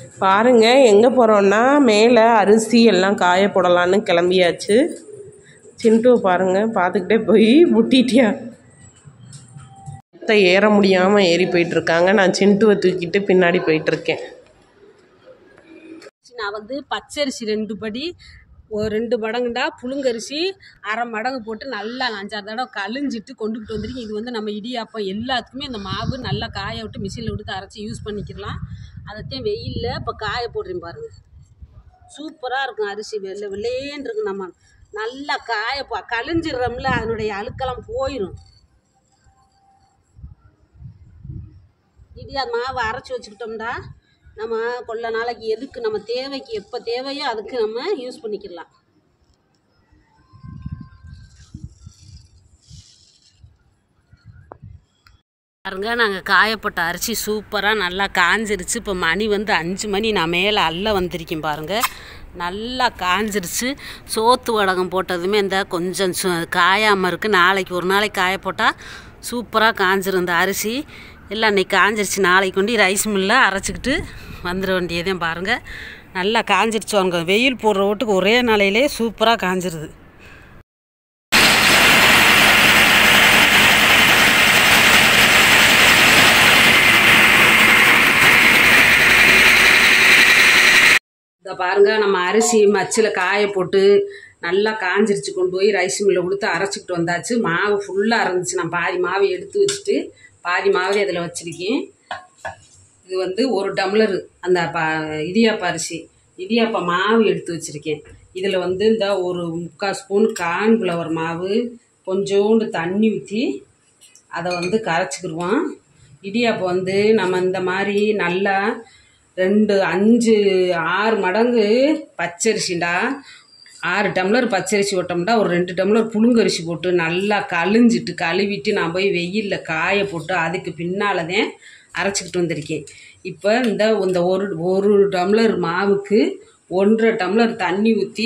பாருங்க எங்கே போகிறோன்னா மேலே அரிசி எல்லாம் காய போடலான்னு கிளம்பியாச்சு. சின்ட்டு பாருங்க பார்த்துக்கிட்டே போய் முட்டிட்டியா ஏற முடியாமல் ஏறி போயிட்டுருக்காங்க. நான் சின்ட்டுவை தூக்கிட்டு பின்னாடி போயிட்டுருக்கேன். நான் வந்து பச்சரிசி 2 படி ஒரு 2 மடங்குண்டா புழுங்கரிசி 1/2 மடங்கு போட்டு நல்லா 5-6 தடவை கழிஞ்சிட்டு கொண்டுக்கிட்டு வந்துருக்கேன். இது வந்து நம்ம இடியாப்பம் எல்லாத்துக்குமே இந்த மாவு நல்லா காய விட்டு மிஷினில் விட்டு அரைச்சி யூஸ் பண்ணிக்கலாம். அதைத்தான் வெயிலில் இப்போ காய போடுறேன் பாருங்கள். சூப்பராக இருக்கும். அரிசி வெள்ளையேன்னு இருக்கு. நம்ம நல்லா கழிஞ்சிடுறோம்ல, அதனுடைய அழுக்கெல்லாம் போயிடும். இடியா மாவை அரைச்சி வச்சுக்கிட்டோம்டா நம்ம கொள்ள நாளைக்கு எதுக்கு நம்ம தேவைக்கு எப்போ தேவையோ அதுக்கு நம்ம யூஸ் பண்ணிக்கலாம். பாருங்க, நாங்கள் காயப்பட்ட அரிசி சூப்பராக நல்லா காஞ்சிருச்சு. இப்போ மணி வந்து 5 மணி. நான் மேலே அல்ல வந்திருக்கேன் பாருங்கள். நல்லா காஞ்சிருச்சு. சோத்து வடகம் போட்டதுமே இந்த கொஞ்சம் காயாமல் இருக்குது. நாளைக்கு ஒரு நாளைக்கு காய போட்டால் சூப்பராக காஞ்சிரும் இந்த அரிசி. எல்லாம் இன்றைக்கி காஞ்சிருச்சு. நாளைக்கு கொண்டு ரைஸ் மில்லில் அரைச்சிக்கிட்டு வந்துட வேண்டியதான். பாருங்கள் நல்லா காஞ்சிருச்சு. அவங்க வெயில் போடுற ஓட்டுக்கு ஒரே நாளையிலே சூப்பராக காஞ்சிருது. இதை பாருங்கள், நம்ம அரிசி மச்சில் காய போட்டு நல்லா காஞ்சிருச்சு. கொண்டு போய் ரைஸ் மில்லில் கொடுத்து அரைச்சிக்கிட்டு வந்தாச்சு. மாவு ஃபுல்லாக இருந்துச்சு. நான் பாதி மாவை எடுத்து வச்சுட்டு பாதி மாவே அதில் வச்சுருக்கேன். இது வந்து 1 டம்ளரு அந்த இடியாப்ப அரிசி இடியாப்ப மாவு எடுத்து வச்சுருக்கேன். இதில் வந்து இந்த ஒரு 3/4 ஸ்பூன் கார்ன்ஃப்ளவர் மாவு, கொஞ்சோண்டு தண்ணி ஊற்றி அதை வந்து கரைச்சிக்கிடுவோம். இடியாப்பம் வந்து நம்ம இந்த மாதிரி நல்லா 2, 5, 6 மடங்கு பச்சரிசிண்டா 6 டம்ளர் பச்சரிசி போட்டோம்னா ஒரு 2 டம்ளர் புழுங்கரிசி போட்டு நல்லா கழிஞ்சிட்டு கழுவிட்டு நான் போய் வெயிலில் காய போட்டு அதுக்கு பின்னால் தான் அரைச்சிக்கிட்டு வந்திருக்கேன். இப்போ இந்த ஒரு டம்ளர் மாவுக்கு 1.5 டம்ளர் தண்ணி ஊற்றி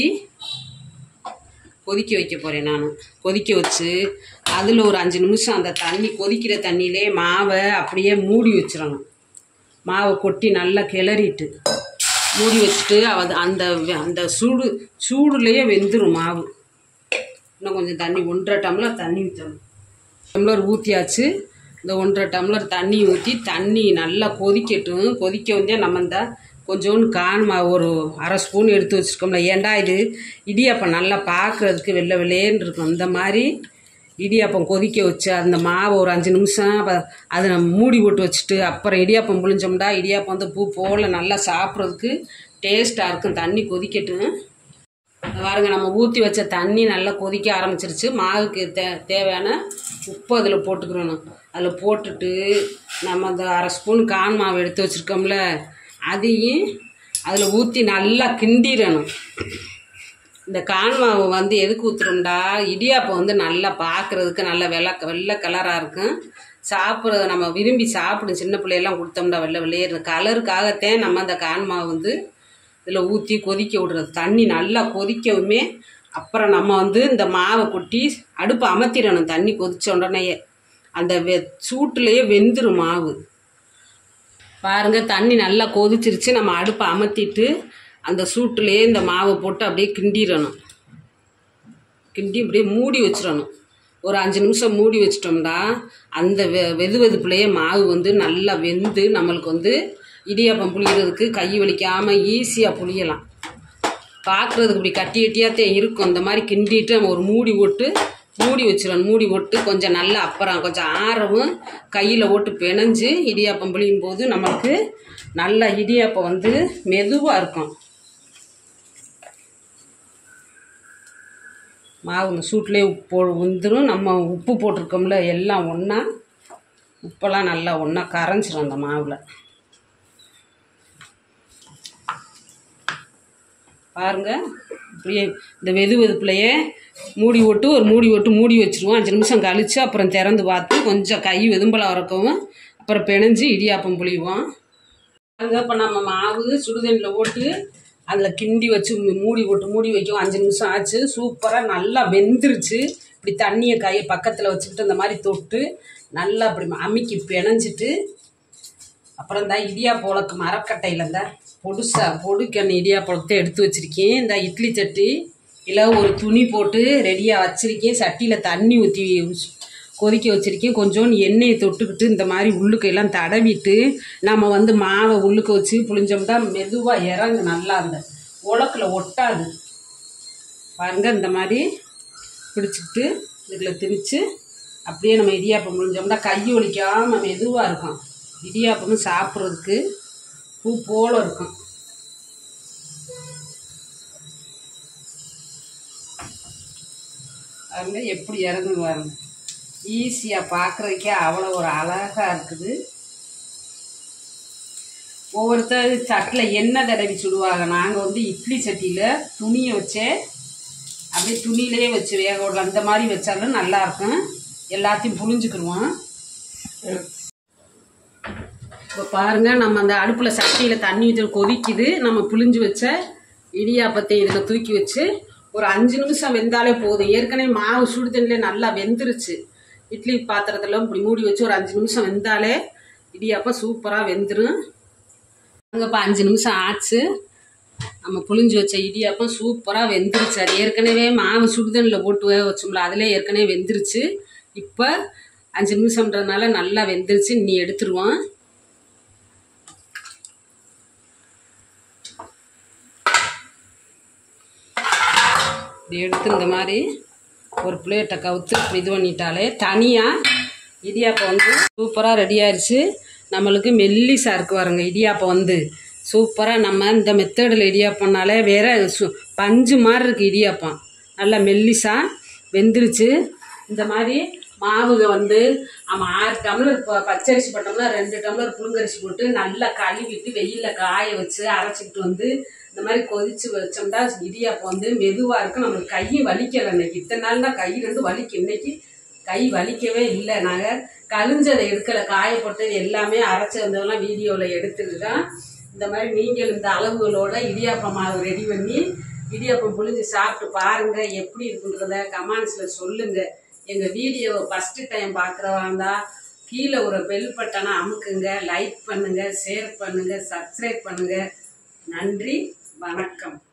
கொதிக்க வைக்க போகிறேன். நான் கொதிக்க வச்சு அதில் ஒரு 5 நிமிஷம் அந்த தண்ணி கொதிக்கிற தண்ணியிலே மாவை அப்படியே மூடி வச்சிடணும். மாவை கொட்டி நல்லா கிளறிட்டு மூடி வச்சுட்டு அந்த அந்த சூடுலேயே வெந்துடும் மாவு. இன்னும் கொஞ்சம் தண்ணி 1.5 டம்ளர் தண்ணி ஊற்றணும். டம்ளர் ஊற்றியாச்சு. இந்த 1.5 டம்ளர் தண்ணி ஊற்றி தண்ணி நல்லா கொதிக்கட்டும். கொதிக்க வந்தே நம்ம இந்த கொஞ்சோண்டு கான் மாவு ஒரு 1/2 ஸ்பூன் எடுத்து வச்சுருக்கோம்ல. ஏண்டா இது இடியாப்பம் நல்லா பார்க்குறதுக்கு வெள்ளை வெள்ளையேன்னு இருக்கும். இந்த மாதிரி இடியாப்பம் கொதிக்க வச்சு அந்த மாவை ஒரு 5 நிமிஷம் அதை நம்ம மூடி போட்டு வச்சுட்டு அப்புறம் இடியாப்பம் புழிஞ்சோம்டா இடியாப்பம் வந்து பூ போல் நல்லா சாப்பிட்றதுக்கு டேஸ்ட்டாக இருக்கும். தண்ணி கொதிக்கட்டும். பாருங்க, நம்ம ஊற்றி வச்ச தண்ணி நல்லா கொதிக்க ஆரம்பிச்சிருச்சு. மாவுக்கு தேவையான உப்பு அதில் போட்டுக்கிறணும். அதில் போட்டுட்டு நம்ம அந்த 1/2 ஸ்பூன் கான் மாவு எடுத்து வச்சுருக்கோம்ல அதையும் அதில் ஊற்றி நல்லா கிண்டிடணும். இந்த கான் மாவு வந்து எதுக்கு ஊற்றுறோம்டா இடியாப்பம் வந்து நல்லா பார்க்குறதுக்கு நல்லா வெள்ளை கலராக இருக்கும். சாப்பிட்றது நம்ம விரும்பி சாப்பிடும். சின்ன பிள்ளையெல்லாம் கொடுத்தோம்டா வெள்ளை வெள்ளையே கலருக்காகத்தான் நம்ம அந்த கான் மாவு வந்து இதில் ஊற்றி கொதிக்க விடுறது. தண்ணி நல்லா கொதிக்கவுமே அப்புறம் நம்ம வந்து இந்த மாவை கொட்டி அடுப்பை அமர்த்திடணும். தண்ணி கொதிச்ச உடனேயே அந்த சூட்டுலேயே வெந்துடும் மாவு. பாருங்கள், தண்ணி நல்லா கொதிச்சிருச்சு. நம்ம அடுப்பை அமர்த்திட்டு அந்த சூட்டுலேயே இந்த மாவை போட்டு அப்படியே கிண்டிடணும். கிண்டி அப்படியே மூடி வச்சிடணும். ஒரு 5 நிமிஷம் மூடி வச்சிட்டோம்னா அந்த வெதுவெதுப்புலையே மாவு வந்து நல்லா வெந்து நம்மளுக்கு வந்து இடியாப்பம் புளியறதுக்கு கை வலிக்காமல் ஈஸியாக புளியலாம். பார்க்குறதுக்கு இப்படி கட்டி கட்டியாகத்தான் இருக்கும். அந்த மாதிரி கிண்டிட்டு நம்ம ஒரு மூடி வச்சிடணும். மூடி போட்டு கொஞ்சம் நல்லா அப்புறம் கொஞ்சம் ஆறவும் கையில் போட்டு பிணைஞ்சு இடியாப்பம் புளியும் போது நம்மளுக்கு நல்லா இடியாப்பம் வந்து மெதுவாக இருக்கும். மாவு இந்த சூட்லேயே வந்துடும். நம்ம உப்பு போட்டிருக்கோம்ல எல்லாம் ஒன்றா உப்பெல்லாம் நல்லா ஒன்றா கரைஞ்சிரும் அந்த மாவில். பாருங்கள், இப்படியே இந்த வெதுவெதுப்புலையே மூடி போட்டு மூடி வச்சுருவோம். 5 நிமிஷம் கழித்து அப்புறம் திறந்து பார்த்து கொஞ்சம் கை வெதும்பலாக வரக்கவும் அப்புறம் பிணைஞ்சு இடியாப்பம் புளிவோம். பாருங்க, இப்போ நம்ம மாவு சுடுதண்ணியில் போட்டு அதில் கிண்டி வச்சு மூடி வைக்கும். 5 நிமிஷம் ஆச்சு. சூப்பராக நல்லா வெந்துருச்சு. இப்படி தண்ணியை பக்கத்தில் வச்சுக்கிட்டு இந்த மாதிரி தொட்டு நல்லா அப்படி அமுக்கி பிணைஞ்சிட்டு அப்புறம் இந்த இடியாப்போளக்கு மரக்கட்டையில் இந்த பொடுக்கண்ணி இடியாப்பழத்தை எடுத்து வச்சுருக்கேன். இந்த இட்லி சட்டி இல்லை ஒரு துணி போட்டு ரெடியாக வச்சுருக்கேன். சட்டியில் தண்ணி ஊற்றி கொதிக்க வச்சுருக்கேன். கொஞ்சோண்டு எண்ணெயை தொட்டுக்கிட்டு இந்த மாதிரி உள்ளுக்கையெல்லாம் தடவிட்டு நம்ம வந்து மாவை உள்ளுக்க வச்சு புளிஞ்சோம்னா மெதுவாக இறங்கு நல்லா அந்த உலக்கில் ஒட்டாது பாருங்க. இந்த மாதிரி பிடிச்சிக்கிட்டு இதில் திணிச்சு அப்படியே நம்ம இடியாப்பம் புளிஞ்சோம்னா கை ஒலிக்காமல் மெதுவாக இருக்கும். இடியாப்பமும் சாப்பிட்றதுக்கு பூ போல் இருக்கும். அதுல எப்படி இறங்குது பாருங்க. ஈஸியாக பார்க்குறதுக்கே அவ்வளோ ஒரு அழகாக இருக்குது. ஒவ்வொருத்தர் சட்டில் எண்ணெய் தடவி சுடுவாங்க. நாங்கள் வந்து இட்லி சட்டியில் துணியை வச்சே அப்படியே துணியிலே வச்சு வேக விடலாம். அந்த மாதிரி வச்சாலும் நல்லாயிருக்கும். எல்லாத்தையும் புளிஞ்சுக்கிடுவோம். இப்போ பாருங்கள், நம்ம அந்த அடுப்பில் சட்டியில் தண்ணி ஊற்றி கொதிக்குது. நம்ம புளிஞ்சு வச்ச இடியாப்பத்தை இதில் தூக்கி வச்சு ஒரு 5 நிமிஷம் வெந்தாலே போதும். ஏற்கனவே மாவு சுடு தண்ணியிலே நல்லா வெந்துருச்சு. இட்லி பாத்திரத்தில் இப்படி மூடி வச்சு ஒரு 5 நிமிஷம் வெந்தாலே இடியாப்பம் சூப்பராக வெந்துடும். அங்கே இப்போ 5 நிமிஷம் ஆச்சு. நம்ம புளிஞ்சு வச்ச இடியாப்பம் சூப்பராக வெந்துருச்சு. அது ஏற்கனவே மாவு சுடுதண்ணில் போட்டு வேக வச்சோம்ல, அதிலே ஏற்கனவே வெந்துருச்சு. இப்போ 5 நிமிஷம்ன்றதுனால நல்லா வெந்துருச்சு. நீ எடுத்துருவோம். இப்படி எடுத்து இந்த மாதிரி ஒரு பிளேட்டை கவுத்து இப்படி இது பண்ணிட்டாலே தனியாக இடியாப்பம் வந்து சூப்பராக ரெடி ஆயிடுச்சு. நம்மளுக்கு மெல்லிசா இருக்கு பாருங்க. இடியாப்பம் வந்து சூப்பராக நம்ம இந்த மெத்தடில் இடியாப்பம்னாலே வேற பஞ்சு மாதிரி இருக்குது. இடியாப்பம் நல்லா மெல்லிசா வெந்துருச்சு. இந்த மாதிரி மாவுக வந்து நம்ம 6 டம்ளர் பச்சரிசி போட்டோம்னா 2 டம்ளர் புழுங்கரிசி போட்டு நல்லா கழுவிட்டு வெயிலில் காய வச்சு அரைச்சிக்கிட்டு வந்து இந்த மாதிரி கொதிச்சு வச்சோம்னா இடியாப்பம் வந்து மெதுவாக இருக்கும். நம்மளுக்கு கை வலிக்கலை. இன்னைக்கு இத்தனை நாள் தான் கை 2 வலிக்கு. இன்னைக்கு கை வலிக்கவே இல்லை. நாங்கள் கழிஞ்சதை எடுக்கலை. காயப்பட்டது எல்லாமே அரைச்சி வந்ததெல்லாம் வீடியோவில் எடுத்துட்டு தான் இந்த மாதிரி நீங்கள் இந்த அளவுகளோட இடியாப்பம் மாவு ரெடி பண்ணி இடியாப்பம் புளிஞ்சு சாப்பிட்டு பாருங்கள். எப்படி இருக்குன்றத கமெண்ட்ஸில் சொல்லுங்கள். எங்கள் வீடியோவை ஃபஸ்ட்டு டைம் பார்க்குறவா இருந்தால் கீழே ஒரு பெல் பட்டனை அமுக்குங்க. லைக் பண்ணுங்கள், ஷேர் பண்ணுங்கள், சப்ஸ்கிரைப் பண்ணுங்கள். நன்றி, வணக்கம்.